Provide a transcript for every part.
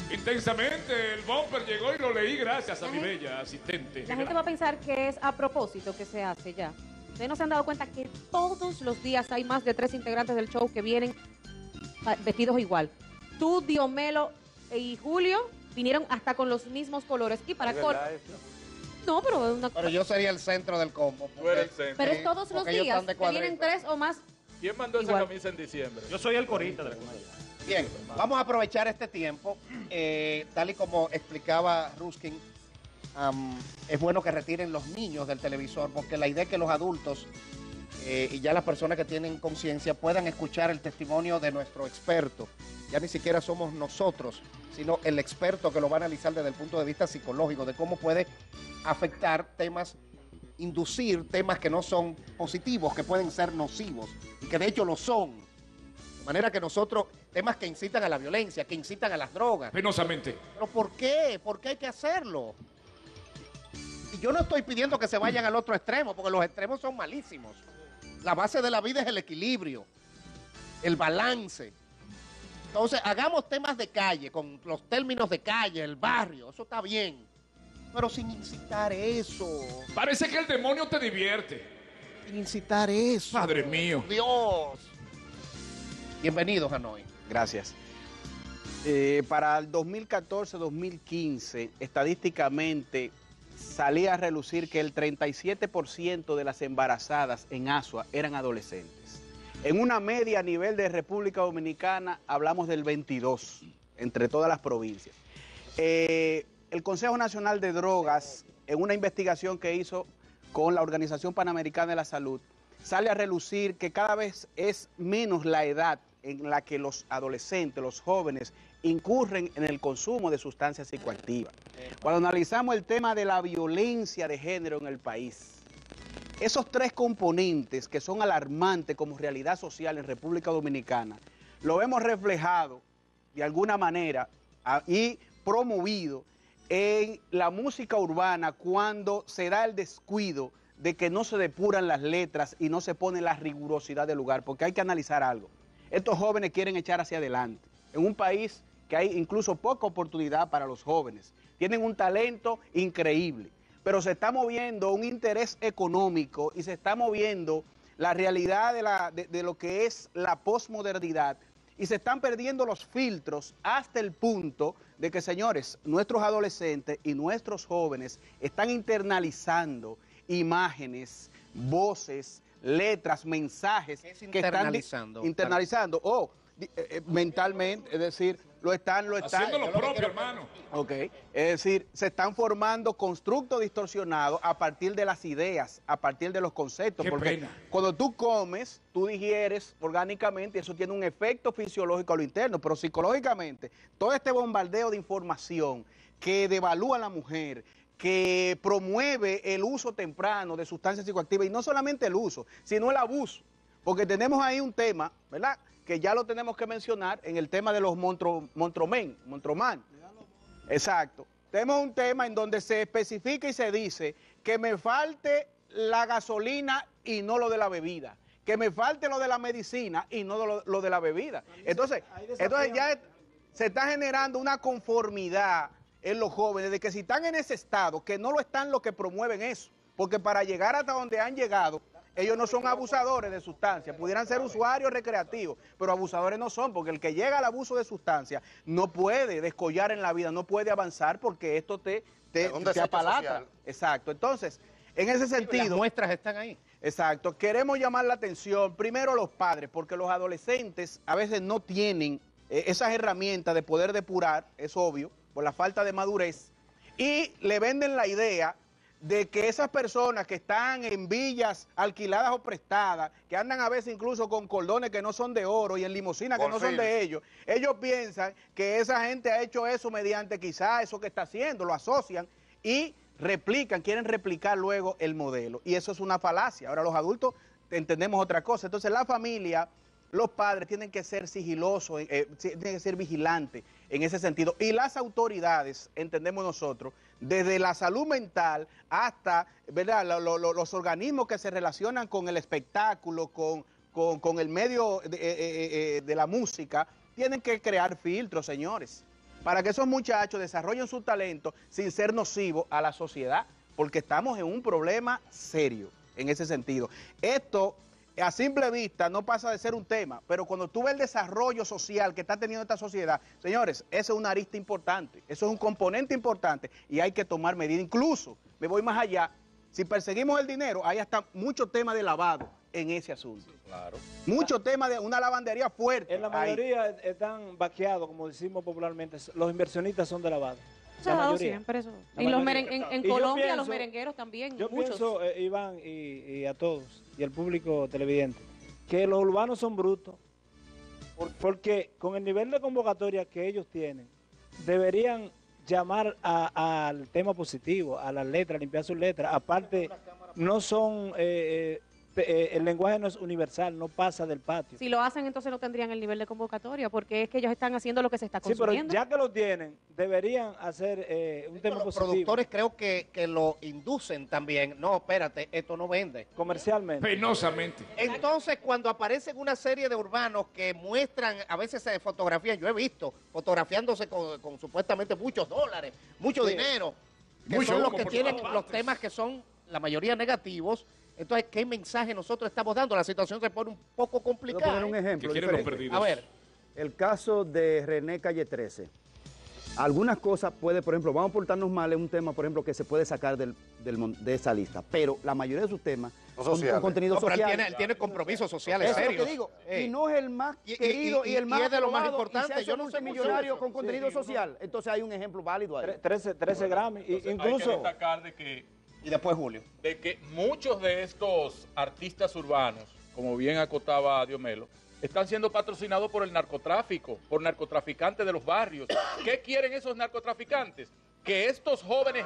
Intensamente, el bumper llegó y lo leí gracias a mi bella asistente. La gente va a pensar que es a propósito que se hace ya. Ustedes no se han dado cuenta que todos los días hay más de 3 integrantes del show que vienen vestidos igual. Tú, Diomelo y Julio vinieron hasta con los mismos colores. Y para no, pero es una... Pero yo sería el centro del combo. Tú eres el centro. Pero es todos los días que vienen 3 o más. ¿Quién mandó igual esa camisa en diciembre? Yo soy el corista de la comedia. Bien, vamos a aprovechar este tiempo. Tal y como explicaba Ruskin, es bueno que retiren los niños del televisor, porque la idea es que los adultos y ya las personas que tienen conciencia puedan escuchar el testimonio de nuestro experto. Ya ni siquiera somos nosotros, sino el experto que lo va a analizar desde el punto de vista psicológico, de cómo puede afectar temas, inducir temas que no son positivos, que pueden ser nocivos, y que de hecho lo son. De manera que nosotros, temas que incitan a la violencia, que incitan a las drogas. Penosamente. ¿Pero por qué? ¿Por qué hay que hacerlo? Y yo no estoy pidiendo que se vayan al otro extremo, porque los extremos son malísimos. La base de la vida es el equilibrio, el balance. Entonces, hagamos temas de calle, con los términos de calle, el barrio, eso está bien. Pero sin incitar eso. Parece que el demonio te divierte. Sin incitar eso. Padre mío. Dios. Bienvenido, Hanoi. Gracias. Para el 2014-2015, estadísticamente, salía a relucir que el 37% de las embarazadas en Asua eran adolescentes. En una media a nivel de República Dominicana, hablamos del 22%, entre todas las provincias. El Consejo Nacional de Drogas, en una investigación que hizo con la Organización Panamericana de la Salud, sale a relucir que cada vez es menos la edad en la que los adolescentes, los jóvenes, incurren en el consumo de sustancias psicoactivas. Cuando analizamos el tema de la violencia de género en el país, esos 3 componentes que son alarmantes como realidad social en República Dominicana, lo hemos reflejado de alguna manera y promovido en la música urbana cuando se da el descuido de que no se depuran las letras y no se pone la rigurosidad del lugar, porque hay que analizar algo. Estos jóvenes quieren echar hacia adelante. En un país que hay incluso poca oportunidad para los jóvenes. Tienen un talento increíble, pero se está moviendo un interés económico y se está moviendo la realidad de lo que es la posmodernidad y se están perdiendo los filtros hasta el punto de que, señores, nuestros adolescentes y nuestros jóvenes están internalizando imágenes, voces, letras, mensajes. ¿Qué es que están internalizando mentalmente, es decir, lo están haciendo lo propio, hermano. Ok, es decir, se están formando constructos distorsionados a partir de las ideas, a partir de los conceptos. Qué porque pena. cuando tú comes, tú digieres orgánicamente y eso tiene un efecto fisiológico a lo interno, pero psicológicamente, todo este bombardeo de información que devalúa a la mujer, que promueve el uso temprano de sustancias psicoactivas, y no solamente el uso, sino el abuso, porque tenemos ahí un tema, ¿verdad?, que ya lo tenemos que mencionar en el tema de los Montroman. Exacto. Tenemos un tema en donde se especifica y se dice que me falte la gasolina y no lo de la bebida, que me falte lo de la medicina y no lo de la bebida. Entonces ya se está generando una conformidad en los jóvenes de que si están en ese estado, que no lo están los que promueven eso, porque para llegar hasta donde han llegado, ellos no son abusadores de sustancias, pudieran ser usuarios recreativos, pero abusadores no son, porque el que llega al abuso de sustancias no puede descollar en la vida, no puede avanzar porque esto te apalatra. Exacto, entonces, en ese sentido... Las muestras están ahí. Exacto, queremos llamar la atención primero a los padres, porque los adolescentes a veces no tienen esas herramientas de poder depurar, es obvio, por la falta de madurez, y le venden la idea de que esas personas que están en villas alquiladas o prestadas, que andan a veces incluso con cordones que no son de oro y en limusinas que no son de ellos piensan que esa gente ha hecho eso mediante quizá eso que está haciendo, lo asocian y quieren replicar luego el modelo. Y eso es una falacia. Ahora los adultos entendemos otra cosa. Entonces la familia, los padres tienen que ser sigilosos, tienen que ser vigilantes en ese sentido. Y las autoridades, entendemos nosotros, desde la salud mental hasta, ¿verdad?, los organismos que se relacionan con el espectáculo, con el medio de la música, tienen que crear filtros, señores. para que esos muchachos desarrollen su talento sin ser nocivos a la sociedad, porque estamos en un problema serio en ese sentido. Esto, a simple vista, no pasa de ser un tema, pero cuando tú ves el desarrollo social que está teniendo esta sociedad, señores, eso es una arista importante, eso es un componente importante y hay que tomar medidas. Incluso, me voy más allá, si perseguimos el dinero, ahí está mucho tema de lavado en ese asunto. Sí, claro. Mucho tema de una lavandería fuerte. En la mayoría están vaqueados, como decimos popularmente. Los inversionistas son de lavado. Se ha dado siempre eso. En Colombia los merengueros también, yo muchos. pienso, Iván, y a todos, y al público televidente, que los urbanos son brutos, porque con el nivel de convocatoria que ellos tienen, deberían llamar al tema positivo, a las letras, limpiar sus letras. Aparte, no son... el lenguaje no es universal, no pasa del patio. Si lo hacen, entonces no tendrían el nivel de convocatoria, porque es que ellos están haciendo lo que se está consumiendo. Sí, pero ya que lo tienen, deberían hacer un tema los positivo. Los productores creo que lo inducen también. No, espérate, esto no vende. Comercialmente. Penosamente. Entonces, cuando aparecen una serie de urbanos que muestran a veces fotografías, yo he visto fotografiándose con supuestamente muchos dólares, mucho dinero, que Mucho son los humo que por tienen todas los partes. temas que son la mayoría negativos. Entonces, ¿qué mensaje nosotros estamos dando? La situación se pone un poco Quiero complicada. poner un ejemplo Que quieren los diferente. perdidos. A ver, El caso de René Calle 13. Algunas cosas puede, por ejemplo, vamos a portarnos mal en un tema, por ejemplo, que se puede sacar de esa lista, pero la mayoría de sus temas son con contenido no, pero social. él tiene compromisos sociales Eso es lo serios. que digo. Ey. Y no es el más Y- querido y, el más es de lo más aprobado, importante. y se hace Yo no sé multimillonario mucho con de eso. contenido social. Entonces hay un ejemplo válido ahí. 13 Grammy. Hay que Incluso, destacar Y después Julio. de que muchos de estos artistas urbanos, como bien acotaba Diomelo, están siendo patrocinados por el narcotráfico, por narcotraficantes de los barrios. ¿Qué quieren esos narcotraficantes? Que estos jóvenes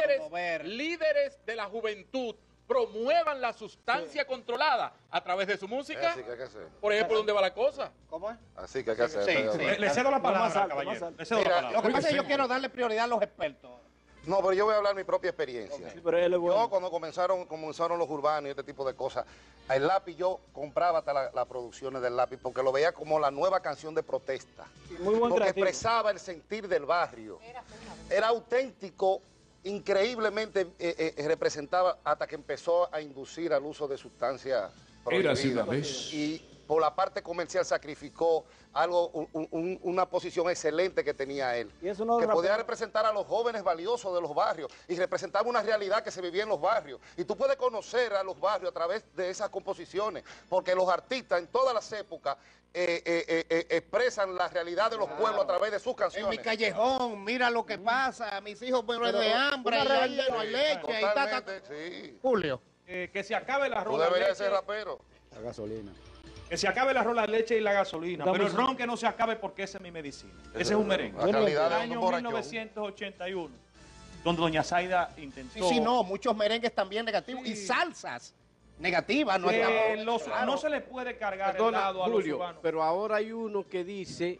líderes de la juventud promuevan la sustancia controlada a través de su música. Así que hay que hacer. Por ejemplo, ¿dónde va la cosa? ¿Cómo es? Así que hay que hacer. Sí, sí. Le cedo la palabra, más alto, caballero. más alto. Le cedo la Mira, palabra. lo que pasa es que yo quiero darle prioridad a los expertos. No, pero yo voy a hablar mi propia experiencia. sí, pero él es bueno. Yo cuando comenzaron los urbanos y este tipo de cosas, el lápiz yo compraba hasta las producciones del lápiz porque lo veía como la nueva canción de protesta. Muy buen Porque creativo. expresaba el sentir del barrio. Era auténtico, increíblemente representaba hasta que empezó a inducir al uso de sustancias Érase una prohibidas. vez. Y por la parte comercial sacrificó algo, una posición excelente que tenía él. Y eso no que es podía rapero. representar a los jóvenes valiosos de los barrios y representaba una realidad que se vivía en los barrios. Y tú puedes conocer a los barrios a través de esas composiciones, porque los artistas en todas las épocas expresan la realidad de los pueblos a través de sus En canciones. mi callejón, mira lo que pasa. Mis hijos mueren de hambre, una y ahí realidad- no hay leche. Y ta, ta, Totalmente, sí. Julio. Que se acabe el Tú arroz, la deberías leche, ser rapero. La gasolina. que se acabe el arroz, la leche y la gasolina. Estamos- Pero el ron que no se acabe porque esa es mi medicina. Ese es un merengue. La realidad El de año un borrachón. 1981, donde doña Zaida intentó... Sí, no, muchos merengues también negativos. Sí. Y salsas negativas. No, claro. No se le puede cargar el Perdona, lado a los Julio, urbanos. pero ahora hay uno que dice,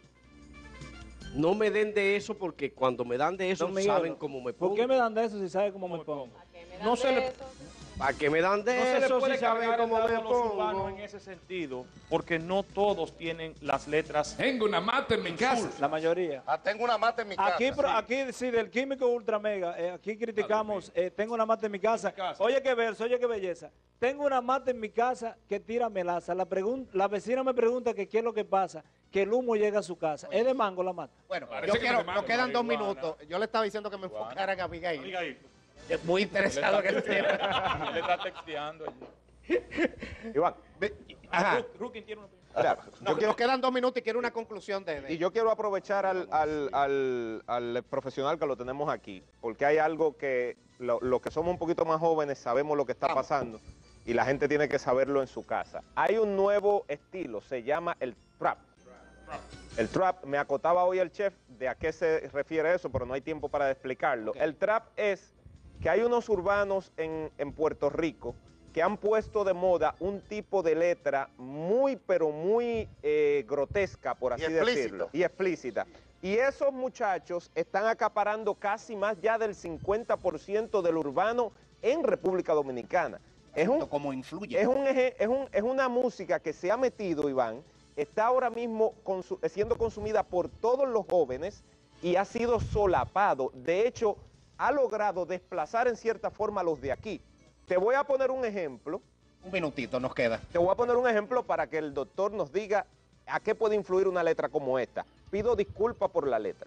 no me den de eso porque cuando me dan de eso Don Miguel, saben cómo me pongo. ¿Por qué me dan de eso si sabe cómo me pongo? No se le... ¿Para qué me dan de No se le eso puede si saben cargar el cómo lado me a los urbanos pongo? en ese sentido, porque no todos tienen las letras. Tengo una mata en mi casa. La mayoría. Tengo una mata en mi casa. Aquí sí, del químico ultra mega, aquí criticamos, tengo una mata en mi casa. Oye qué verso, oye qué belleza. Tengo una mata en mi casa que tira melaza. La vecina me pregunta que qué es lo que pasa, que el humo llega a su casa. ¿Es de mango la mata? Bueno, Parece yo que quiero, no te mando nos quedan 2 marihuana. minutos. Yo le estaba diciendo que me enfocaran a Abigail. Abigail. Muy interesado en el tema. Él está texteando allí. Iván, Ajá. Rukin tiene una opinión. mira, Nos quedan 2 minutos y quiero una conclusión de y yo quiero aprovechar al profesional que lo tenemos aquí, porque hay algo que los que somos un poquito más jóvenes sabemos lo que está pasando y la gente tiene que saberlo en su casa. Hay un nuevo estilo, se llama el trap. El trap, me acotaba hoy el chef de a qué se refiere eso, pero no hay tiempo para explicarlo. El trap es que hay unos urbanos en Puerto Rico que han puesto de moda un tipo de letra muy, pero muy grotesca, por así decirlo. Y explícita. Y esos muchachos están acaparando casi más ya del 50% del urbano en República Dominicana. Como influye. Es una música que se ha metido, Iván, está ahora mismo siendo consumida por todos los jóvenes y ha sido solapado. De hecho, ha logrado desplazar en cierta forma a los de aquí. Te voy a poner un ejemplo. Un minutito nos queda. Te voy a poner un ejemplo para que el doctor nos diga a qué puede influir una letra como esta. Pido disculpas por la letra.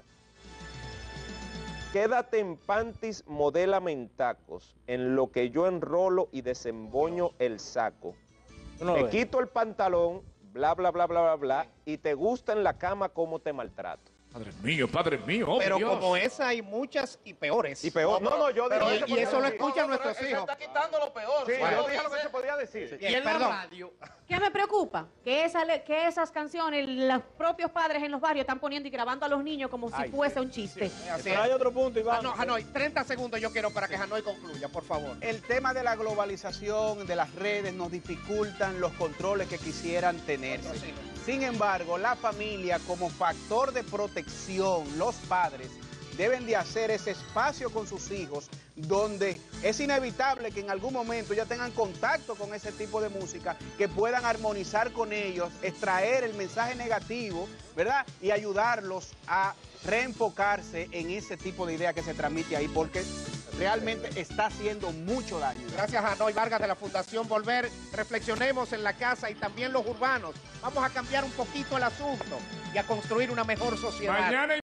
Quédate en pantis, modélame en tacos, en lo que yo enrolo y desemboño el saco. Te quito el pantalón, bla, bla, bla, bla, bla, bla, y te gusta en la cama cómo te maltrato. Padre mío, oh, pero Dios. como esa hay muchas y peores. Y peor. No, yo digo y eso lo escuchan nuestros hijos. Está quitando lo peor. Sí, Bueno. yo dije lo que se podía decir. Bien, perdón. ¿Qué me preocupa? Que esas canciones, los propios padres en los barrios están poniendo y grabando a los niños como si fuese un chiste. Así Pero es. hay otro punto, Iván. Hanoi, 30 segundos yo quiero para que Hanoi concluya, por favor. El tema de la globalización, de las redes, nos dificultan los controles que quisieran tenerse. Sin embargo, la familia como factor de protección, los padres deben de hacer ese espacio con sus hijos donde es inevitable que en algún momento ya tengan contacto con ese tipo de música, que puedan armonizar con ellos, extraer el mensaje negativo, ¿verdad? Y ayudarlos a reenfocarse en ese tipo de idea que se transmite ahí, porque realmente está haciendo mucho daño. Gracias a Hanoi Vargas de la Fundación Volver. Reflexionemos en la casa y también los urbanos. Vamos a cambiar un poquito el asunto y a construir una mejor sociedad. Mañana